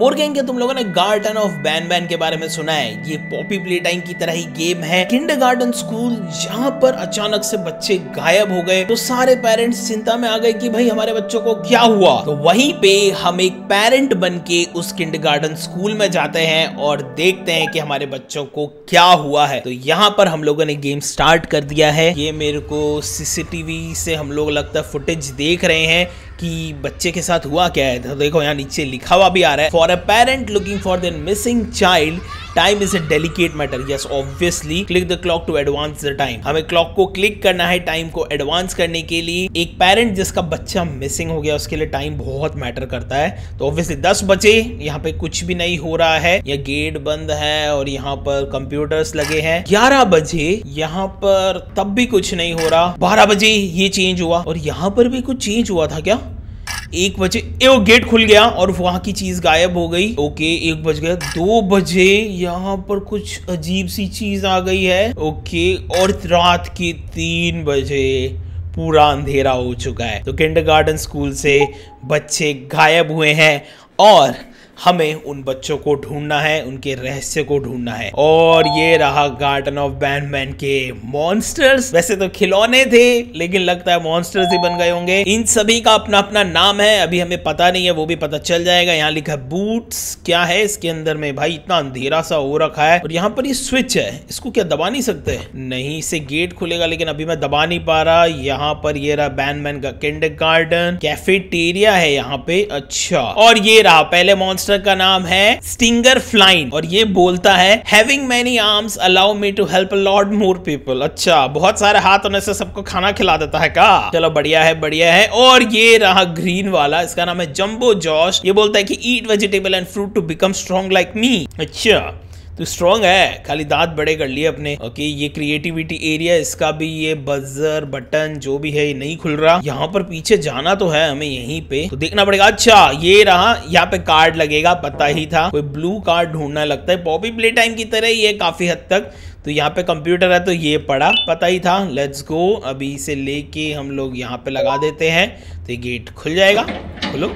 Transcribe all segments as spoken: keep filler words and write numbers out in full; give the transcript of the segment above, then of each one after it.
मोर gang के तुम लोगों ने गार्डन ऑफ बैन बैन के बारे में सुना है। ये पॉपी प्ले टाइम की तरह ही गेम है। किंडरगार्टन स्कूल जहाँ पर अचानक से बच्चे गायब हो गए तो सारे पेरेंट्स चिंता में आ गए कि भाई हमारे बच्चों को क्या हुआ। तो वहीं पे हम एक पेरेंट बन के उस किंडरगार्टन स्कूल में जाते हैं और देखते हैं कि हमारे बच्चों को क्या हुआ है। तो यहाँ पर हम लोगों ने गेम स्टार्ट कर दिया है। ये मेरे को सीसीटीवी से हम लोग लगता है फुटेज देख रहे हैं कि बच्चे के साथ हुआ क्या है। तो देखो यहाँ नीचे लिखा हुआ भी आ रहा है, for a parent looking for their missing child time is a delicate matter. Yes obviously click the clock to advance the time. हमें क्लॉक को क्लिक करना है टाइम को एडवांस करने के लिए। एक पेरेंट जिसका बच्चा मिसिंग हो गया उसके लिए टाइम बहुत मैटर करता है। तो ऑब्वियसली दस बजे यहाँ पे कुछ भी नहीं हो रहा है, यह गेट बंद है और यहाँ पर कंप्यूटर्स लगे हैं। ग्यारह बजे यहाँ पर तब भी कुछ नहीं हो रहा। बारह बजे ये चेंज हुआ और यहाँ पर भी कुछ चेंज हुआ था क्या। एक बजे वो गेट खुल गया और वहां की चीज गायब हो गई। ओके एक बज गया। दो बजे यहाँ पर कुछ अजीब सी चीज आ गई है। ओके और रात के तीन बजे पूरा अंधेरा हो चुका है। तो किंडरगार्टन स्कूल से बच्चे गायब हुए हैं और हमें उन बच्चों को ढूंढना है, उनके रहस्य को ढूंढना है। और ये रहा गार्डन ऑफ बैन बैन के मॉन्स्टर्स। वैसे तो खिलौने थे लेकिन लगता है मॉन्स्टर्स ही बन गए होंगे। इन सभी का अपना अपना नाम है, अभी हमें पता नहीं है, वो भी पता चल जाएगा। यहाँ लिखा है बूट्स। क्या है इसके अंदर में भाई, इतना अंधेरा सा हो रखा है। और यहाँ पर ये स्विच है, इसको क्या दबा नहीं सकते? नहीं, इससे गेट खुलेगा लेकिन अभी मैं दबा नहीं पा रहा। यहाँ पर ये रहा बैन बैन का किंडरगार्टन कैफेटेरिया है यहाँ पे। अच्छा और ये रहा पहले मॉन्स्टर का नाम है स्टिंगर फ्लाइन और ये बोलता है having many arms allow me to help a lot more people. अच्छा बहुत सारे हाथ होने से सबको खाना खिला देता है का। चलो बढ़िया है बढ़िया है। और ये रहा ग्रीन वाला, इसका नाम है जंबो जॉश। ये बोलता है कि eat vegetable and fruit to become strong like me. अच्छा तो स्ट्रॉन्ग है, खाली दांत बड़े कर लिए अपने। ओके ये क्रिएटिविटी एरिया, इसका भी ये बजर बटन जो भी है ये नहीं खुल रहा। यहाँ पर पीछे जाना तो है हमें, यहीं पे तो देखना पड़ेगा। अच्छा ये रहा, यहाँ पे कार्ड लगेगा, पता ही था। कोई ब्लू कार्ड ढूंढना लगता है, पॉपी प्ले टाइम की तरह ही है काफी हद तक। तो यहाँ पे कंप्यूटर है तो ये पड़ा, पता ही था। लेट्स गो, अभी इसे लेके हम लोग यहाँ पे लगा देते हैं तो ये गेट खुल जाएगा। खुलो,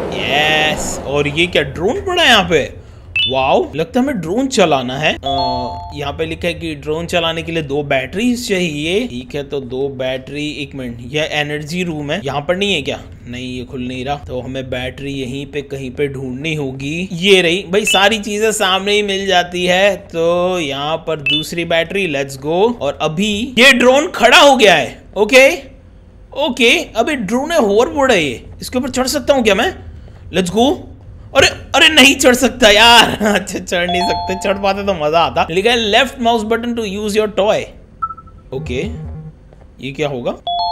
यस। और ये क्या ड्रोन पड़ा है यहाँ पे, वाओ लगता है हमें ड्रोन चलाना है। यहाँ पे लिखा है कि ड्रोन चलाने के लिए दो बैटरी चाहिए। ठीक है तो दो बैटरी, एक मिनट यह एनर्जी रूम है, यहाँ पर नहीं है क्या? नहीं ये खुल नहीं रहा। तो हमें बैटरी यहीं पे कहीं पे ढूंढनी होगी। ये रही भाई, सारी चीजें सामने ही मिल जाती है। तो यहाँ पर दूसरी बैटरी, लेट्स गो। और अभी ये ड्रोन खड़ा हो गया है। ओके ओके अभी ड्रोन है, होवरबोर्ड है ये, इसके ऊपर चढ़ सकता हूँ क्या मैं? Let's go. अरे अरे नहीं चढ़ सकता यार। अच्छा चढ़ नहीं सकते, चढ़ पाते तो मजा आता। लिखा है left mouse button to use your toy. Okay ये क्या होगा?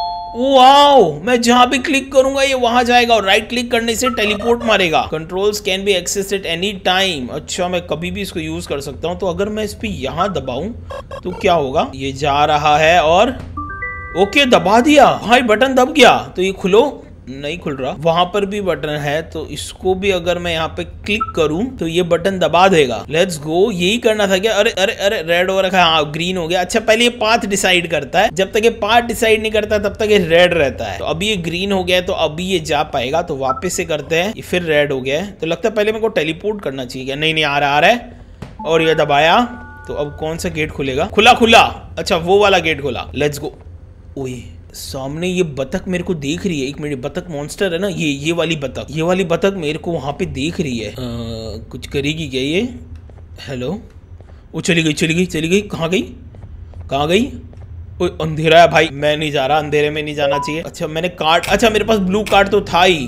वाओ मैं जहां भी क्लिक करूंगा ये वहां जाएगा और राइट क्लिक करने से टेलीपोर्ट मारेगा। Controls can be accessed at any time. अच्छा मैं कभी भी इसको यूज कर सकता हूं। तो अगर मैं इस पे यहां दबाऊं तो क्या होगा? ये जा रहा है और ओके दबा दिया भाई, बटन दब गया। तो ये खुलो, नहीं खुल रहा। वहां पर भी बटन है तो इसको भी अगर मैं यहाँ पे क्लिक करूं तो ये बटन दबा देगा। लेट्स गो, यही करना था क्या? अरे अरे अरे रेड हो रखा है, हाँ ग्रीन हो गया। अच्छा पहले ये पाथ डिसाइड करता है, जब तक ये पाथ डिसाइड नहीं करता तब तक ये रेड रहता है। तो अभी ये ग्रीन हो गया है तो अभी ये जा पाएगा। तो वापस से करते हैं, ये फिर रेड हो गया है। तो लगता है पहले मेरे को टेलीपोर्ट करना चाहिए क्या? नहीं नहीं आ रहा आ रहा है। और ये दबाया तो अब कौन सा गेट खुलेगा? खुला खुला। अच्छा वो वाला गेट खुला। Let's go. ओए सामने ये बतख मेरे को देख रही है। एक मिनट, बतख मॉन्स्टर है ना, ये ये वाली बतख, ये वाली बतख मेरे को वहां पे देख रही है। आ, कुछ करेगी क्या ये? हेलो, वो चली गई चली गई चली गई। कहाँ गई कहाँ गई? ओ अंधेरा है भाई, मैं नहीं जा रहा, अंधेरे में नहीं जाना चाहिए। अच्छा मैंने कार्ड, अच्छा मेरे पास ब्लू कार्ड तो था ही।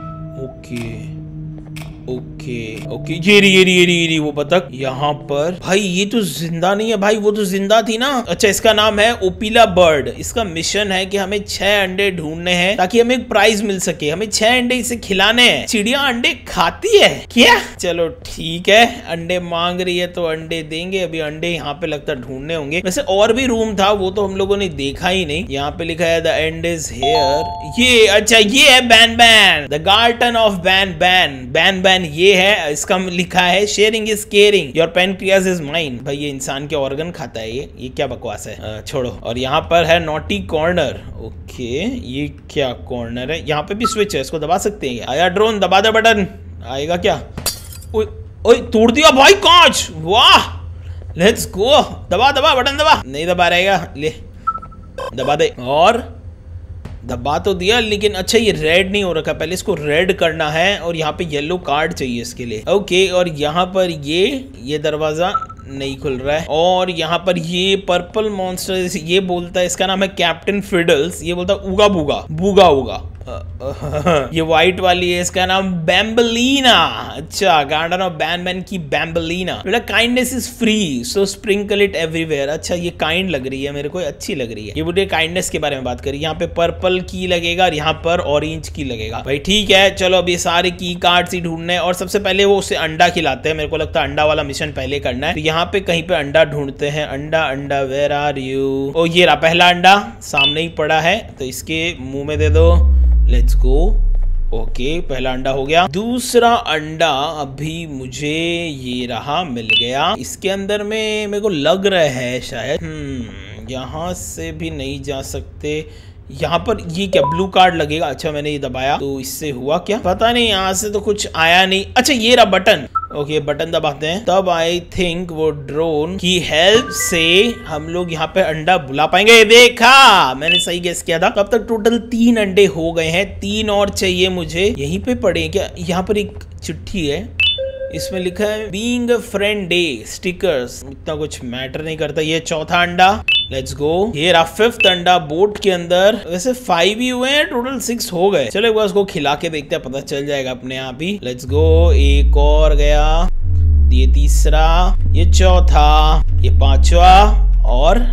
ओके ओके ओके ये रही ये रही ये रही ये रही वो बतख यहाँ पर। भाई ये तो जिंदा नहीं है भाई, वो तो जिंदा थी ना। अच्छा इसका नाम है ओपिला बर्ड। इसका मिशन है कि हमें छह अंडे ढूंढने हैं ताकि हमें एक प्राइज मिल सके। हमें छह अंडे इसे खिलाने हैं। चिड़िया अंडे खाती है क्या? चलो ठीक है, अंडे मांग रही है तो अंडे देंगे। अभी अंडे यहाँ पे लगता है ढूंढने होंगे। वैसे और भी रूम था, वो तो हम लोगों ने देखा ही नहीं। यहाँ पे लिखा है द एंड इज हियर। ये अच्छा ये है Banban, the garden of ban ban. Ban ban ये है, इसका लिखा है sharing is caring, your pancreas is mine. भाई ये इंसान के ऑर्गन खाता है, ये ये क्या बकवास है? आ, छोड़ो। और यहाँ पर है नॉटी कॉर्नर। ओके ये क्या कॉर्नर है? यहाँ पे भी स्विच है, इसको दबा सकते हैं। आया ड्रोन, दबा दे बटन, आएगा क्या? ओए ओए तोड़ दिया भाई कांच, वाह लेट्स गो। दबा दबा बटन दबा, नहीं दबा रहेगा, ले दबा दे। और दबा तो दिया, लेकिन अच्छा ये रेड नहीं हो रखा, पहले इसको रेड करना है और यहाँ पे येलो कार्ड चाहिए इसके लिए। ओके, और यहाँ पर ये ये दरवाजा नहीं खुल रहा है, और यहाँ पर ये पर्पल मॉन्स्टर ये बोलता है, इसका नाम है कैप्टन फिडल्स, ये बोलता है उगा बुगा बूगा उगा। ये व्हाइट वाली है, इसका नाम बैम्बलीना। अच्छा, गार्डन ऑफ बैनबैन की बैम्बलीना। बेटा kindness is free so sprinkle it everywhere. अच्छा ये काइंड लग रही है मेरे को, अच्छी लग रही है। ये मुझे काइंडनेस के बारे में बात करी, यहाँ पे पर्पल की लगेगा और यहाँ पर ऑरेंज की लगेगा। भाई ठीक है, चलो अब ये सारे की कार्ड्स ही ढूंढने, और सबसे पहले वो उसे अंडा खिलाते हैं। मेरे को लगता है अंडा वाला मिशन पहले करना है। तो यहाँ पे कहीं पे अंडा ढूंढते हैं। अंडा अंडा वेयर आर यू। ओ ये रहा पहला अंडा, सामने ही पड़ा है, तो इसके मुंह में दे दो। Let's go. ओके, पहला अंडा हो गया। दूसरा अंडा अभी मुझे ये रहा, मिल गया। इसके अंदर में मेरे को लग रहा है शायद हम्म यहाँ से भी नहीं जा सकते। यहाँ पर ये क्या ब्लू कार्ड लगेगा। अच्छा मैंने ये दबाया तो इससे हुआ क्या पता नहीं, यहाँ से तो कुछ आया नहीं। अच्छा ये रहा बटन। ओके बटन दबाते हैं, तब आई थिंक वो ड्रोन की हेल्प से हम लोग यहाँ पे अंडा बुला पाएंगे। देखा, मैंने सही गेस किया था। अब तक टोटल तीन अंडे हो गए हैं, तीन और चाहिए मुझे। यहीं पे पड़े क्या, यहाँ पर एक चिट्ठी है, इसमें लिखा है being a friend day stickers. इतना कुछ मैटर नहीं करता। ये चौथा अंडा, लेट्स गो। ये रहा फिफ्थ अंडा बोट के अंदर। वैसे फाइव ही हुए हैं, टोटल सिक्स हो गए। चलो एक बार उसको खिला के देखते हैं, पता चल जाएगा अपने आप ही। Let's go. एक और गया, ये तीसरा, ये चौथा, ये पांचवा, और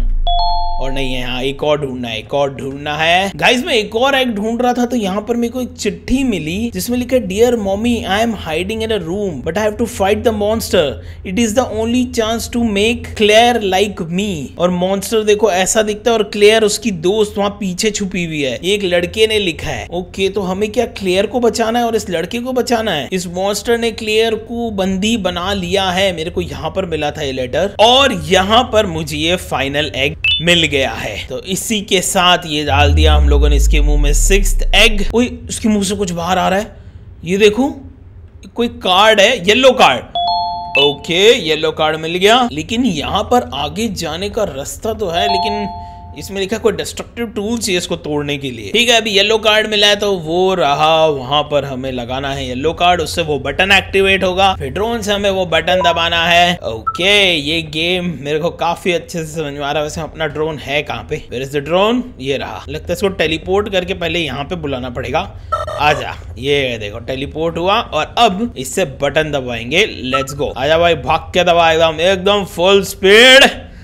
और नहीं है। हाँ एक और ढूंढना है, एक और ढूंढना है। गाइस मैं एक और एग ढूंढ रहा था, तो यहाँ पर मेरे को एक चिट्ठी मिली जिसमें लिखा है dear mommy I am hiding in a room but I have to fight the monster. It is the only chance to make Claire like me. और मॉन्स्टर देखो ऐसा दिखता है, और क्लेयर उसकी दोस्त वहाँ पीछे छुपी हुई है। एक लड़के ने लिखा है। ओके तो हमें क्या क्लेयर को बचाना है और इस लड़के को बचाना है। इस मॉन्स्टर ने क्लेयर को बंदी बना लिया है। मेरे को यहाँ पर मिला था ये लेटर, और यहाँ पर मुझे ये फाइनल एग मिल गया है। तो इसी के साथ ये डाल दिया हम लोगों ने इसके मुंह में सिक्स्थ एग। ओए उसके मुंह से कुछ बाहर आ रहा है, ये देखो कोई कार्ड है, yellow card. Okay yellow card मिल गया, लेकिन यहाँ पर आगे जाने का रास्ता तो है, लेकिन इसमें लिखा कोई डिस्ट्रक्टिव टूल चाहिए इसको तोड़ने के लिए। ठीक है अभी येलो कार्ड मिला है, तो वो रहा, वहां पर हमें लगाना है येलो कार्ड, उससे वो बटन एक्टिवेट होगा। फिर ड्रोन से हमें वो बटन दबाना है। ओके ये गेम मेरे को काफी अच्छे से समझ में आ रहा है। वैसे अपना ड्रोन है कहाँ पे, वेयर इज द ड्रोन, ये रहा। लगता है इसको टेलीपोर्ट करके पहले यहाँ पे बुलाना पड़ेगा। आजा, ये देखो टेलीपोर्ट हुआ, और अब इससे बटन दबाएंगे। लेट्स गो, आजा भाई, भाग के दबा एकदम एकदम फुल स्पीड,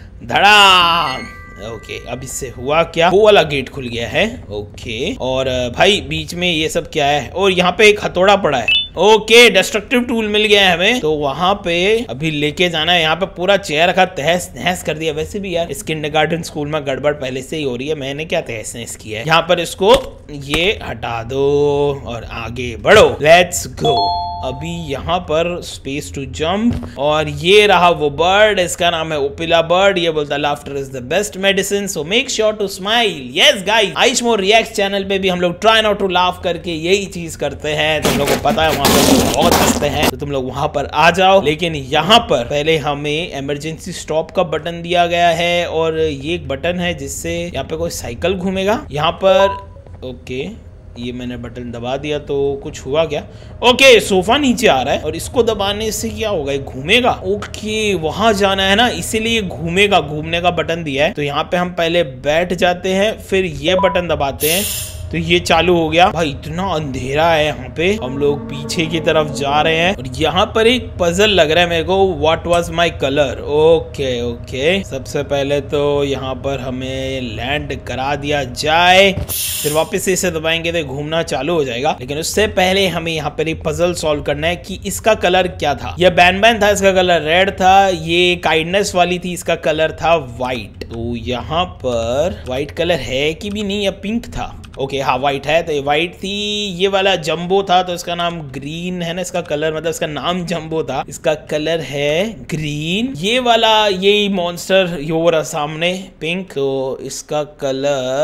धड़ाम। ओके okay, अब इससे हुआ क्या, वो वाला गेट खुल गया है। ओके okay, और भाई बीच में ये सब क्या है, और यहाँ पे एक हथौड़ा पड़ा है। ओके डिस्ट्रक्टिव टूल मिल गया है हमें, तो वहां पे अभी लेके जाना है। यहाँ पे पूरा चेयर रखा, तहस नहस कर दिया। वैसे भी यार इस किंडरगार्टन स्कूल में गड़बड़ पहले से ही हो रही है, मैंने क्या तहस नहस किया है। यहाँ पर इसको ये हटा दो और आगे बढ़ो। Let's go. अभी यहाँ पर स्पेस टू जंप, और ये रहा वो बर्ड, इसका नाम है ओपिला बर्ड। ये बोलता है laughter is the best medicine so make sure to smile. Yes guys, आइशमोर रिएक्ट चैनल पे भी हम लोग ट्राई नॉट टू लाफ करके यही चीज करते हैं। तुम लोगों को पता है वहां पर बहुत हंसते हैं, तो तुम लोग वहां पर आ जाओ। लेकिन यहाँ पर पहले हमें इमरजेंसी स्टॉप का बटन दिया गया है, और ये एक बटन है जिससे यहाँ पे कोई साइकिल घूमेगा यहाँ पर। ओके ये मैंने बटन दबा दिया, तो कुछ हुआ क्या। ओके सोफा नीचे आ रहा है, और इसको दबाने से क्या होगा, ये घूमेगा। ओके वहां जाना है ना, इसीलिए घूमेगा, घूमने का बटन दिया है। तो यहाँ पे हम पहले बैठ जाते हैं, फिर ये बटन दबाते हैं, तो ये चालू हो गया। भाई इतना अंधेरा है यहाँ पे, हम लोग पीछे की तरफ जा रहे हैं, और यहाँ पर एक पजल लग रहा है मेरे को, what was my colour. Okay okay सबसे पहले तो यहाँ पर हमें लैंड करा दिया जाए, फिर वापस से इसे दबाएंगे तो घूमना चालू हो जाएगा। लेकिन उससे पहले हमें यहाँ पर एक पजल सॉल्व करना है कि इसका कलर क्या था। यह बैनबैन था, इसका कलर रेड था। ये काइंडनेस वाली थी, इसका कलर था व्हाइट। तो यहाँ पर व्हाइट कलर है कि भी नहीं, या पिंक था। ओके okay, हाँ व्हाइट है, तो ये व्हाइट थी। ये वाला जंबो था, तो इसका नाम ग्रीन है ना, इसका कलर मतलब इसका नाम जंबो था, इसका कलर है ग्रीन। ये वाला यही मॉन्स्टर ये रहा सामने पिंक, तो इसका कलर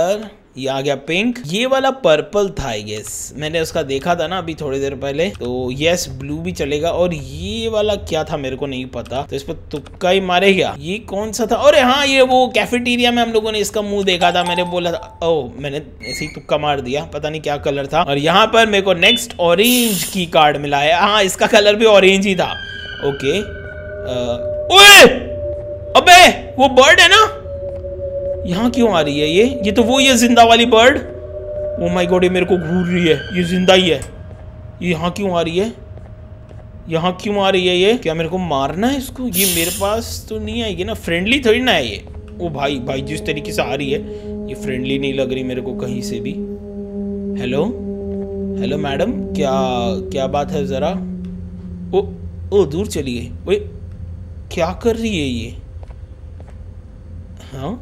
ये आ गया पिंक, ये वाला पर्पल था आई गेस, मैंने उसका देखा था ना अभी थोड़ी देर पहले, तो यस ब्लू भी चलेगा। और ये वाला क्या था मेरे को नहीं पता, तो इस पर तुक्का ही मारे क्या। ये कौन सा था, अरे हाँ ये वो कैफेटेरिया में हम लोगों ने इसका मुंह देखा था, मैंने बोला था, ओ मैंने ऐसे ही तुक्का मार दिया, पता नहीं क्या कलर था। और यहाँ पर मेरे को नेक्स्ट ऑरेंज की कार्ड मिला है, हाँ इसका कलर भी ऑरेंज ही था। ओके ओए अबे वो बर्ड है ना, यहाँ क्यों आ रही है ये ये तो वो ये जिंदा वाली बर्ड। ओ माय गॉड ये मेरे को घूर रही है, ये जिंदा ही है। ये यहाँ क्यों आ रही है, यहाँ क्यों आ रही है ये, क्या मेरे को मारना है इसको, ये मेरे पास तो नहीं आएगी ना, फ्रेंडली थोड़ी ना है ये। ओ भाई भाई जिस तरीके से आ रही है ये फ्रेंडली नहीं लग रही मेरे को कहीं से भी। हेलो हेलो मैडम, क्या क्या बात है जरा। ओ ओ दूर चली गई, ओए क्या कर रही है ये। हाँ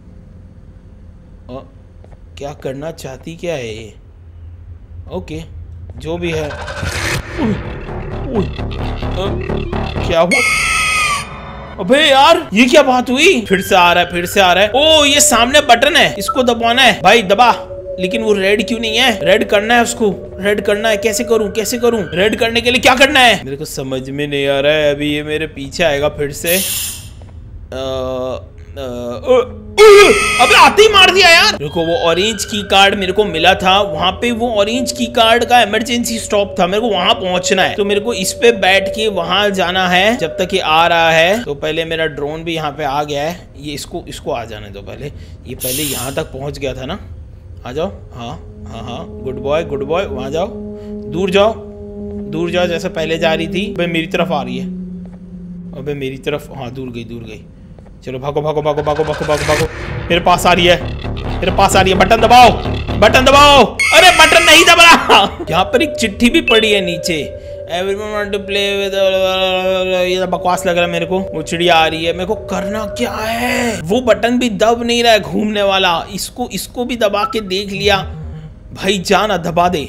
आ, क्या करना चाहती क्या है ये, ओके जो भी है। उई, उई, आ, क्या हुआ, अबे यार ये क्या बात हुई, फिर से आ रहा है फिर से आ रहा है। ओ ये सामने बटन है, इसको दबाना है भाई, दबा। लेकिन वो रेड क्यों नहीं है, रेड करना है उसको, रेड करना है, कैसे करूं कैसे करूं, रेड करने के लिए क्या करना है मेरे को समझ में नहीं आ रहा है। अभी ये मेरे पीछे आएगा फिर से, आ, आ, आ, अबे आते ही मार दिया यार। देखो वो ऑरेंज की कार्ड मेरे को मिला था, वहां पे वो ऑरेंज की कार्ड का इमरजेंसी स्टॉप था, मेरे को वहां पहुंचना है, तो मेरे को इस पे बैठ के वहां जाना है जब तक ये आ रहा है। तो पहले मेरा ड्रोन भी यहाँ पे आ गया है, ये इसको इसको आ जाने दो पहले, ये पहले यहाँ तक पहुंच गया था ना, आ जाओ। हाँ हाँ हाँ गुड बॉय गुड बॉय, वहां जाओ, दूर जाओ दूर जाओ, जैसे पहले जा रही थी। अबे मेरी तरफ आ रही है, अबे मेरी तरफ, हाँ दूर गई दूर गई, चलो भागो भागो भागो भागो भागो भागो भागो, मेरे पास आ रही है मेरे पास आ रही है, बटन दबाओ बटन दबाओ, अरे बटन नहीं दबा। यहाँ पर एक चिट्ठी भी पड़ी है नीचे, everyone want to play with, ये तो बकवास लग रहा है मेरे को। वो चिड़िया आ रही है, मेरे को करना क्या है, वो बटन भी दब नहीं रहा है घूमने वाला, इसको इसको भी दबा के देख लिया भाई, जाना दबा दे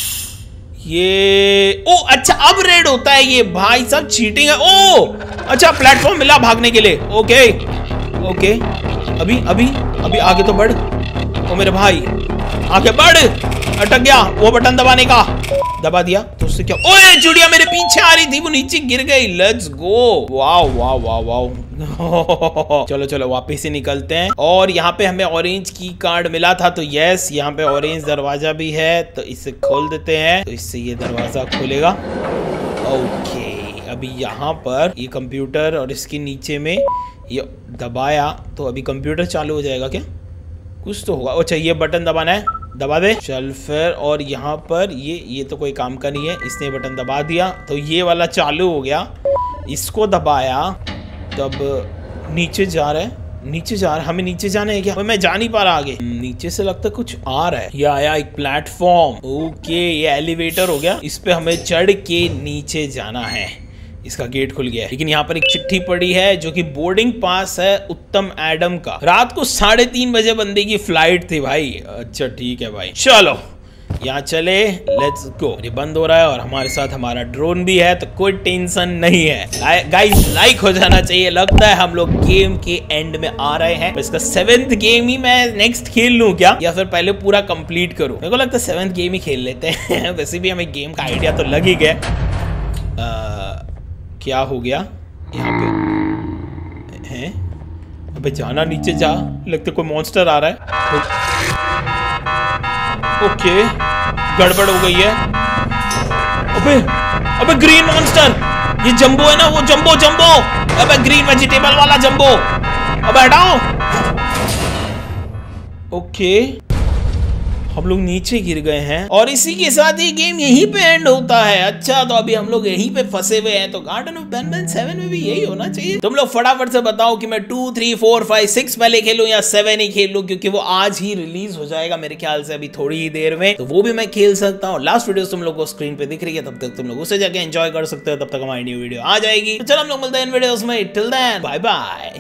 ये। ओ अच्छा अब रेड होता है ये, भाई सब चीटिंग है। ओ अच्छा प्लेटफॉर्म मिला भागने के लिए, ओके ओके अभी अभी अभी आगे तो बढ़, ओ मेरे भाई आगे बढ़, अटक गया वो बटन दबाने का, दबा दिया तो उससे क्या, ओए चिड़िया मेरे पीछे आ रही थी, वो नीचे गिर गई, let's go, wow wow wow wow. चलो चलो वापस से निकलते हैं। और यहाँ पे हमें ऑरेंज की कार्ड मिला था, तो यस यहाँ पे ऑरेंज दरवाजा भी है, तो इसे खोल देते हैं, तो इससे ये दरवाजा खुलेगा। ओके अभी यहाँ पर ये कंप्यूटर और इसके नीचे में ये दबाया तो अभी कंप्यूटर चालू हो जाएगा क्या, कुछ तो होगा। अच्छा ये बटन दबाना है, दबा दे, चल फिर। और यहाँ पर ये ये तो कोई काम का नहीं है, इसने बटन दबा दिया तो ये वाला चालू हो गया, इसको दबाया तब नीचे जा रहा है, नीचे जा रहा है, हमें नीचे जाना है क्या, मैं जा नहीं पा रहा आगे, नीचे से लगता कुछ आ रहा है, ये आया एक प्लेटफॉर्म, ओके ये एलिवेटर हो गया, इस पे हमें चढ़ के नीचे जाना है, इसका गेट खुल गया है। लेकिन यहाँ पर एक चिट्ठी पड़ी है जो कि बोर्डिंग पास है उत्तम एडम का, रात को साढ़े तीन बजे बंदे की फ्लाइट थी भाई। अच्छा ठीक है भाई, चलो यहाँ चले, लेट्स गो। ये बंद हो रहा है और हमारे साथ हमारा ड्रोन भी है, तो कोई टेंशन नहीं है। गाइस लाइक हो जाना चाहिए, लगता है हम लोग गेम के एंड में आ रहे हैं। इसका सेवेंथ गेम ही मैं नेक्स्ट खेल लूं क्या, या फिर पहले पूरा कंप्लीट करूं, मेरे को लगता है सेवेंथ गेम ही खेल लेते हैं। वैसे भी हमें गेम का आइडिया तो लग ही गया। क्या हो गया यहाँ पे हैं? अबे जाना नीचे जा, लगता कोई मॉन्स्टर आ रहा है। ओके गड़बड़ हो गई है। अबे अबे ग्रीन मॉन्स्टर, ये जंबो है ना, वो जंबो जंबो, अबे ग्रीन वेजिटेबल वाला जंबो, अबे हटाओ। ओके हम लोग नीचे गिर गए हैं और इसी के साथ ये गेम यहीं पे एंड होता है। अच्छा तो अभी हम लोग यहीं पे फंसे हुए हैं, तो गार्डन ऑफ बैनबैन सेवन में भी यही होना चाहिए। तुम लोग फटाफट से बताओ कि मैं two three four five six पहले खेलूं या सेवन ही खेल लूं, क्योंकि वो आज ही रिलीज हो जाएगा मेरे ख्याल से, अभी थोड़ी ही देर में, तो वो भी मैं खेल सकता हूँ। लास्ट वीडियो तुम लोग को स्क्रीन पे दिख रही है, तब तक तुम लोग उसे जाके एंजॉय कर सकते हो, तब तक हमारी न्यू वीडियो आ जाएगी। तो चलो हम लोग मिलते हैं इन वीडियोस में, टिल देन बाय बाय।